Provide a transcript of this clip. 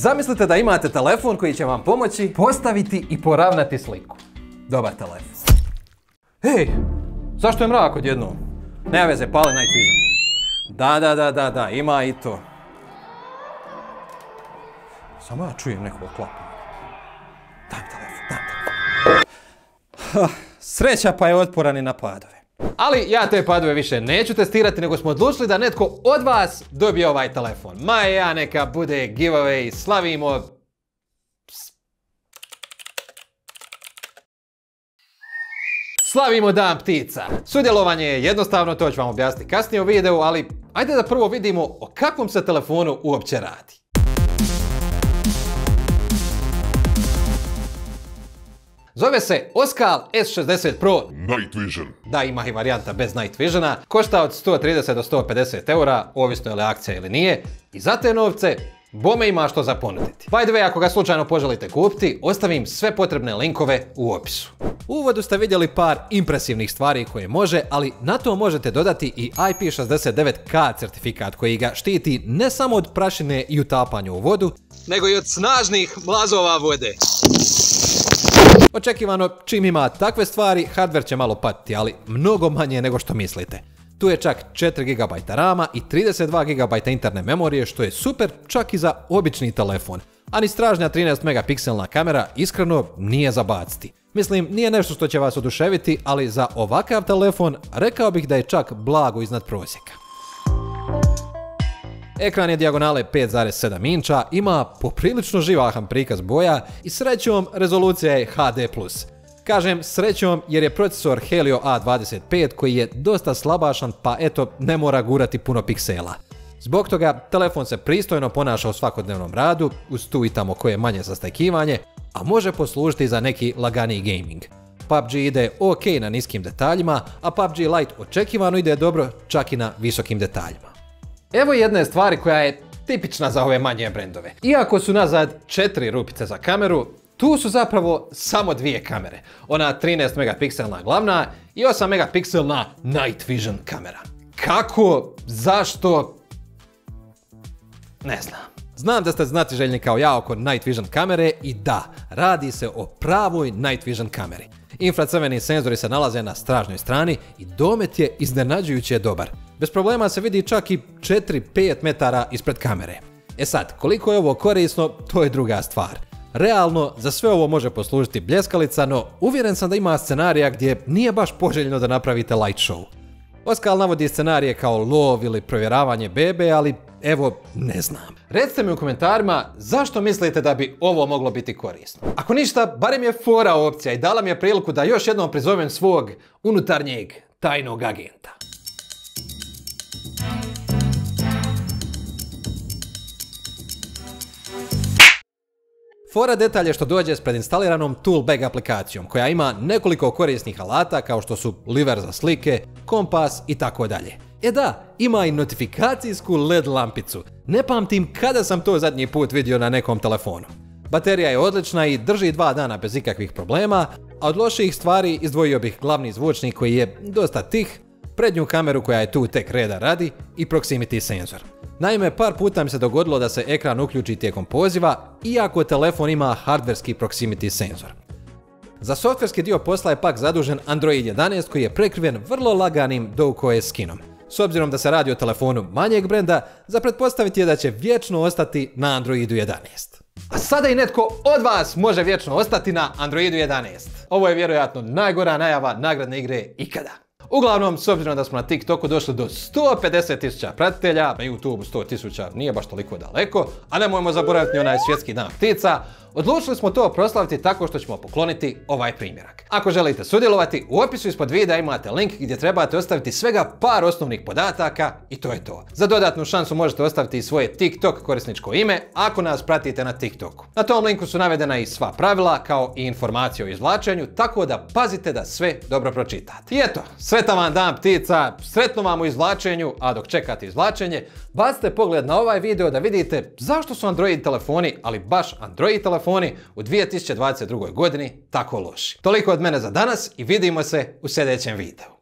Zamislite da imate telefon koji će vam pomoći postaviti i poravnati sliku. Dobar telefon. Hej, zašto je mrak odjednom? Nema veze, pali Night Vision. Da, ima i to. Samo ja čujem nekog klapanja. Daj telefon. Sreća pa je otporan i na padove. Ali ja te padove više neću testirati, nego smo odlučili da netko od vas dobije ovaj telefon. Ja neka bude giveaway, slavimo... Slavimo Dan ptica. Sudjelovanje je jednostavno, to ću vam objasniti kasnije u videu, ali ajde da prvo vidimo o kakvom se telefonu uopće radi. Zove se Oskal S60 Pro Night Vision. Da, ima i varijanta bez Night Visiona. Košta od 130 do 150 eura, ovisno je li akcija ili nije. I za te novce, bome ima što za ponuditi. By the way, ako ga slučajno poželite kupiti, ostavim sve potrebne linkove u opisu. U uvodu ste vidjeli par impresivnih stvari koje može, ali na to možete dodati i IP69K certifikat koji ga štiti ne samo od prašine i utapanja u vodu, nego i od snažnih mlazova vode. Očekivano, čim ima takve stvari, hardware će malo patiti, ali mnogo manje nego što mislite. Tu je čak 4 GB rama i 32 GB interne memorije, što je super čak i za obični telefon. A ni stražnja 13 megapikselna kamera iskreno nije za baciti. Mislim, nije nešto što će vas oduševiti, ali za ovakav telefon rekao bih da je čak blago iznad prosjeka. Ekran je dijagonale 5,7 inča, ima poprilično živahan prikaz boja i srećom rezolucija je HD+. Kažem srećom jer je procesor Helio A25 koji je dosta slabašan, pa eto ne mora gurati puno piksela. Zbog toga telefon se pristojno ponaša u svakodnevnom radu, uz tu i tamo koje manje zastajkivanje, a može poslužiti za neki laganiji gaming. PUBG ide ok na niskim detaljima, a PUBG Lite očekivano ide dobro čak i na visokim detaljima. Evo jedne stvari koja je tipična za ove manje brendove. Iako su nazad 4 rupice za kameru, tu su zapravo samo 2 kamere. Ona 13 megapikselna glavna i 8 megapikselna Night Vision kamera. Kako? Zašto? Ne znam. Znam da ste znatiželjni kao ja oko Night Vision kamere i da, radi se o pravoj Night Vision kameri. Infracrveni senzori se nalaze na stražnjoj strani i domet je iznenađujuće dobar. Bez problema se vidi čak i 4-5 metara ispred kamere. E sad, koliko je ovo korisno, to je druga stvar. Realno, za sve ovo može poslužiti bljeskalica, no uvjeren sam da ima scenarija gdje nije baš poželjno da napravite light show. Oskal navodi scenarije kao lov ili provjeravanje bebe, ali evo, ne znam. Recite mi u komentarima zašto mislite da bi ovo moglo biti korisno. Ako ništa, barem je fora opcija i dala mi je priliku da još jednom prizovem svog unutarnjeg tajnog agenta. Fora detalj je što dođe s predinstaliranom Toolbag aplikacijom koja ima nekoliko korisnih alata kao što su liver za slike, kompas i tako dalje. E da, ima i notifikacijsku LED lampicu. Ne pamtim kada sam to zadnji put vidio na nekom telefonu. Baterija je odlična i drži 2 dana bez ikakvih problema, a od loših stvari izdvojio bih glavni zvučnik koji je dosta tih, prednju kameru koja je tu tek reda radi i proximity senzor. Naime, par puta mi se dogodilo da se ekran uključi tijekom poziva, iako telefon ima hardverski proximity senzor. Za softverski dio posla je pak zadužen Android 11 koji je prekriven vrlo laganim DockOS skinom. S obzirom da se radi o telefonu manjeg brenda, za pretpostaviti je da će vječno ostati na Androidu 11. A sada i netko od vas može vječno ostati na Androidu 11. Ovo je vjerojatno najgora najava nagradne igre ikada. Uglavnom, s obzirom da smo na TikToku došli do 150.000 pratitelja, na YouTubeu 100.000 nije baš toliko daleko, a nemojmo zaboraviti ni onaj svjetski dan ptica, odlučili smo to proslaviti tako što ćemo pokloniti ovaj primjerak. Ako želite sudjelovati, u opisu ispod videa imate link gdje trebate ostaviti svega par osnovnih podataka i to je to. Za dodatnu šansu možete ostaviti i svoje TikTok korisničko ime ako nas pratite na TikToku. Na tom linku su navedena i sva pravila kao i informacije o izvlačenju, tako da pazite da sve dobro pročitate. I eto, sretan vam dan ptica, sretno vam u izvlačenju, a dok čekate izvlačenje, bacite pogled na ovaj video da vidite zašto su Android telefoni, ali baš Android telefoni u 2022. godini tako loši. Toliko od mene za danas i vidimo se u sljedećem videu.